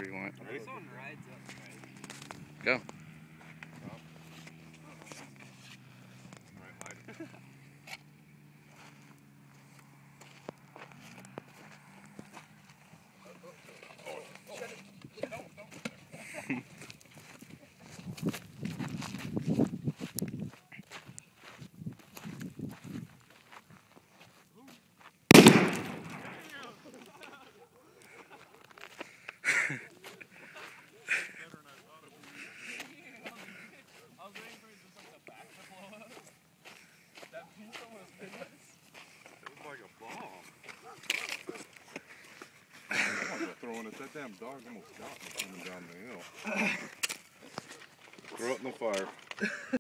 wherever you want. This one rides up, right? Go. Throwing it, that damn dog almost got me coming down the hill. Throw it in the fire.